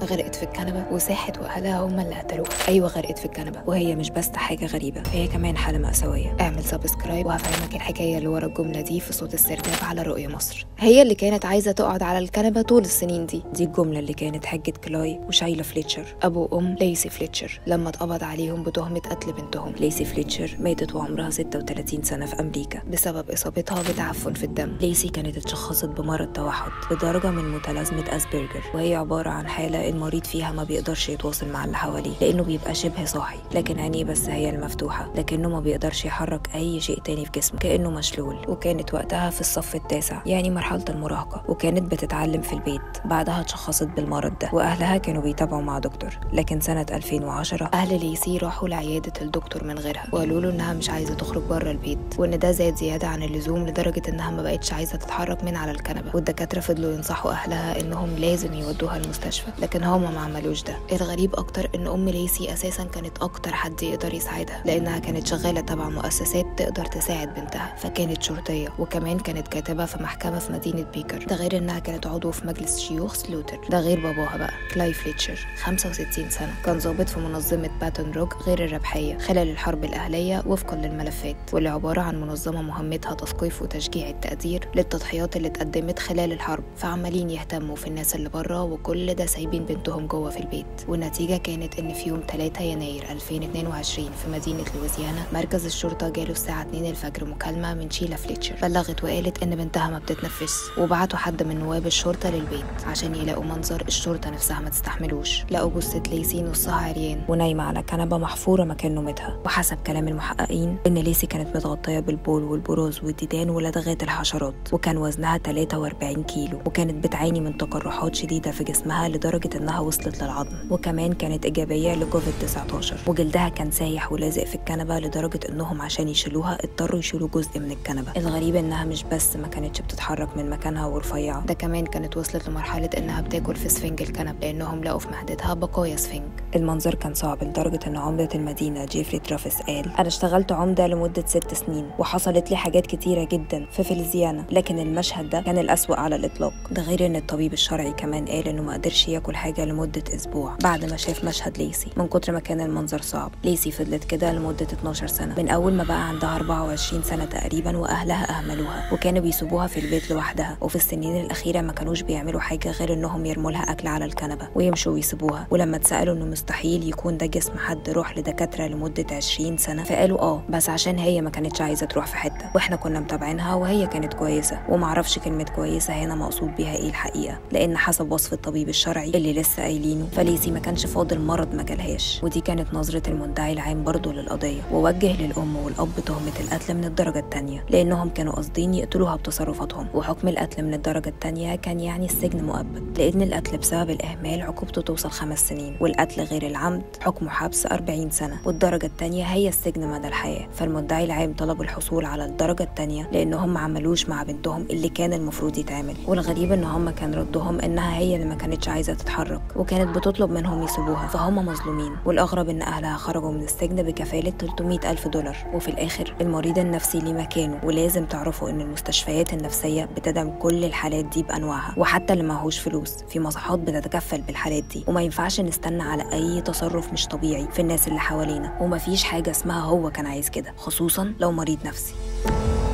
غرقت في الكنبة وساحت وأهلها هم اللي قتلوها. أيوة غرقت في الكنبة، وهي مش بس حاجة غريبة، هي كمان حالة مأساوية. اعمل سبسكرايب وهفهمك الحكاية اللي ورا الجملة دي في صوت السرداب على رؤية مصر. هي اللي كانت عايزة تقعد على الكنبة طول السنين دي الجملة اللي كانت حجة كلاي وشايلا فليتشر أبو أم ليسي فليتشر لما اتقبض عليهم بتهمة قتل بنتهم. ليسي فليتشر ماتت وعمرها 36 سنة في أمريكا بسبب إصابتها بتعفن في الدم. ليسي كانت اتشخصت بمرض توحد بدرجة من متلازمة أسبرجر، وهي عبارة عن حالة المريض فيها ما بيقدرش يتواصل مع اللي حواليه لأنه بيبقى شبه صاحي، لكن عينيه بس هي المفتوحة، لكنه ما بيقدرش يحرك أي شيء تاني في جسمه، كأنه مشلول. وكانت وقتها في الصف التاسع، يعني مرحلة المراهقة، وكانت بتتعلم في البيت. بعدها اتشخصت بالمرض ده وأهلها كانوا بيتابعوا مع دكتور، لكن سنة 2010 أهل ليسي راحوا لعيادة الدكتور من غيرها وقالوا له إنها مش عايزة تخرج بره البيت، وإن ده زاد زيادة عن اللزوم لدرجة إنها ما بقتش عايزة تتحرك من على الكنبة. والدكاترة فضلوا ينصحوا أهلها إنهم لازم يودوها المستشفى، لكن هما ما عملوش ده. الغريب أكتر إن أم ليسي أساسا كانت أكتر حد يقدر يساعدها، لأنها كانت شغالة تبع مؤسسات تقدر تساعد بنتها، فكانت شرطية وكمان كانت كاتبة في محكمة في مدينة بيكر. ده غير إنها كانت عضو في مجلس شيوخ سلوتر. ده غير باباها بقى كلاي فليتشر 65 سنة، كان ضابط في منظمة باتون روك غير الربحية خلال الحرب الأهلية وفقا للملفات، واللي عبارة عن منظمة مهمتها تثقيف وتشجيع التقدير للتضحيات اللي اتقدمت خلال الحرب، فعمالين يهتموا في الناس اللي بره، وكل ده سايبين بنتهم جوه في البيت. والنتيجة كانت إن في يوم 3 يناير 2022 في مدينة لويزيانا مركز الشرطة جاله الساعة 2 الفجر مكالمة من شيلا فليتشر، بلغت وقالت إن بنتها ما بتتنفسش، وبعتوا حد من نواب الشرطة للبيت عشان يلاقوا منظر الشرطة نفسها ما تستحملوش. لقوا جثة ليسي نصها عريان ونايمة على كنبة محفورة مكان نومتها. وحسب كلام المحققين إن ليسي كانت متغطية بالبول والبروز والديدان ولدغات الحشرات، وكان وزنها 43 كيلو، وكانت بتعاني من تقرحات شديدة في جسمها لدرجة إنها وصلت للعظم، وكمان كانت إيجابية لكوفيد 19. وجلدها كان سايح ولازق في الكنبة لدرجة إنهم عشان يشيلوها اضطروا يشيلوا جزء من الكنبة. الغريب إنها مش بس ما كانتش بتتحرك من مكانها ورفيعة، ده كمان كانت وصلت لمرحلة إنها بتاكل في سفنج الكنبة لأنهم لقوا في معدتها بقايا سفنج. المنظر كان صعب لدرجة إن عمدة المدينة جيفري ترافيس قال: أنا اشتغلت عمدة لمدة 6 سنين وحصلت لي حاجات كتيرة جدا في فلزيانا، لكن المشهد ده كان الأسوأ على الإطلاق. ده غير إن الطبيب الشرعي كمان قال إنه ما قدرش ياكل حاجة لمدة أسبوع بعد ما شاف مشهد ليسي من كتر ما كان المنظر صعب. ليسي فضلت كده لمدة 12 سنة، من أول ما بقى عندها 24 سنة تقريبا، وأهلها أهملوها وكانوا بيسيبوها في البيت لوحدها. وفي السنين الأخيرة ما كانوش بيعملوا حاجة غير إنهم يرموا لها أكل على الكنبة ويمشوا ويسيبوها. ولما اتسألوا إنه مستحيل يكون ده جسم حد روح لدكاترة لمدة 20 سنة، فقالوا بس عشان هي ما كانتش عايزة تروح في حتة، واحنا كنا متابعينها وهي كانت كويسة. ومعرفش كلمة كويسة هنا مقصود بيها ايه الحقيقة، لأن حسب وصف الطبيب الشرعي اللي لسه قايلينه فليسي ما كانش فاضل مرض ما جالهاش. ودي كانت نظرة المدعي العام برضه للقضية، ووجه للأم والأب تهمة القتل من الدرجة التانية لأنهم كانوا قاصدين يقتلوها بتصرفاتهم. وحكم القتل من الدرجة التانية كان يعني السجن مؤبد، لأن القتل بسبب الإهمال عقوبته توصل 5 سنين، والقتل غير العمد حكمه حبس 40 سنة، والدرجة التانية هي السجن مدى الحياة. فالمدعي العام طلب الحصول على الدرجة التانية لأنهم ما عملوش مع بنتهم اللي كان المفروض يتعمل. والغريب إن هم كان ردهم إنها هي اللي ما كانتش عايزة تتحرك وكانت بتطلب منهم يسيبوها، فهم مظلومين. والأغرب إن أهلها خرجوا من السجن بكفالة $300,000. وفي الآخر المريض النفسي ليه مكانه، ولازم تعرفوا إن المستشفيات النفسية بتدعم كل الحالات دي بأنواعها، وحتى اللي معهوش فلوس في مصحات بتتكفل بالحالات دي. وما ينفعش نستنى على أي تصرف مش طبيعي في الناس اللي حوالينا، ومفيش حاجة اسمها هو كان عايز كده، خصوصا لو مريض نفسي.